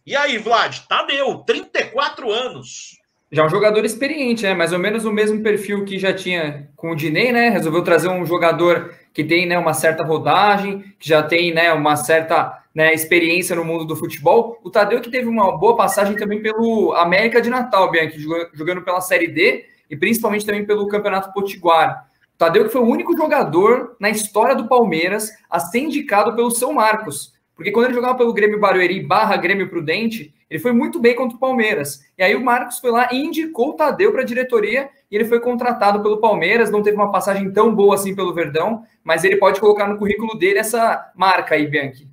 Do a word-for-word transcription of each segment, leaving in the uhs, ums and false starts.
E aí, Vlad? Tadeu, trinta e quatro anos. Já é um jogador experiente, né? Mais ou menos o mesmo perfil que já tinha com o Diney, né? Resolveu trazer um jogador que tem, né, uma certa rodagem, que já tem, né, uma certa, né, experiência no mundo do futebol. O Tadeu que teve uma boa passagem também pelo América de Natal, Bianchi, jogando pela Série D e principalmente também pelo Campeonato Potiguar. O Tadeu que foi o único jogador na história do Palmeiras a ser indicado pelo São Marcos. Porque quando ele jogava pelo Grêmio Barueri barra Grêmio Prudente, ele foi muito bem contra o Palmeiras. E aí o Marcos foi lá e indicou o Tadeu para a diretoria e ele foi contratado pelo Palmeiras, não teve uma passagem tão boa assim pelo Verdão, mas ele pode colocar no currículo dele essa marca aí, Bianchi.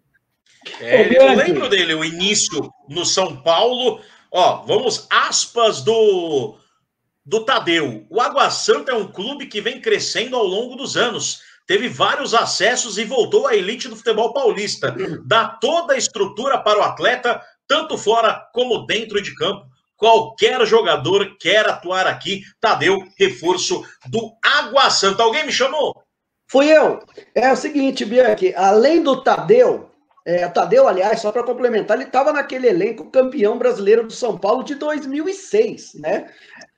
É, Ô, eu lembro dele, o início no São Paulo. Ó, vamos aspas do, do Tadeu. O Água Santa é um clube que vem crescendo ao longo dos anos. Teve vários acessos e voltou à elite do futebol paulista. Dá toda a estrutura para o atleta, tanto fora como dentro de campo. Qualquer jogador quer atuar aqui. Tadeu, reforço do Água Santa. Alguém me chamou? Fui eu. É o seguinte, Bianchi, além do Tadeu, é, o Tadeu, aliás, só para complementar, ele estava naquele elenco campeão brasileiro do São Paulo de dois mil e seis, né?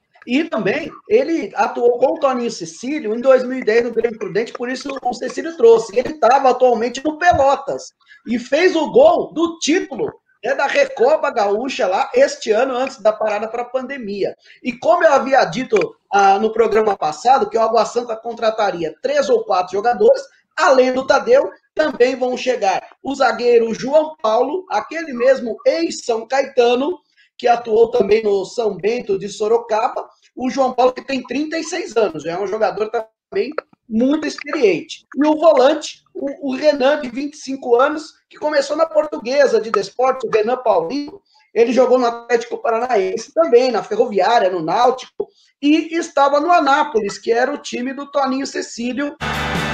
E também ele atuou com o Toninho Cecílio em dois mil e dez no Grêmio Prudente, por isso o Cecílio trouxe. Ele estava atualmente no Pelotas e fez o gol do título, né, da Recopa Gaúcha lá este ano, antes da parada para a pandemia. E como eu havia dito ah, no programa passado, que o Água Santa contrataria três ou quatro jogadores, além do Tadeu, também vão chegar o zagueiro João Paulo, aquele mesmo ex-São Caetano, que atuou também no São Bento de Sorocaba, o João Paulo que tem trinta e seis anos, é um jogador também muito experiente. E o volante, o, o Renan, de vinte e cinco anos, que começou na Portuguesa de Desportos, o Renan Paulinho, ele jogou no Atlético Paranaense também, na Ferroviária, no Náutico, e estava no Anápolis, que era o time do Toninho Cecílio,